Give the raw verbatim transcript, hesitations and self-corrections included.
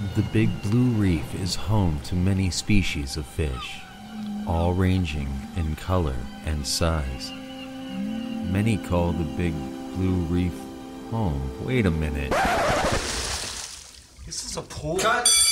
The Big Blue Reef is home to many species of fish, all ranging in color and size. Many call the Big Blue Reef home. Wait a minute. This is a pool? Cut!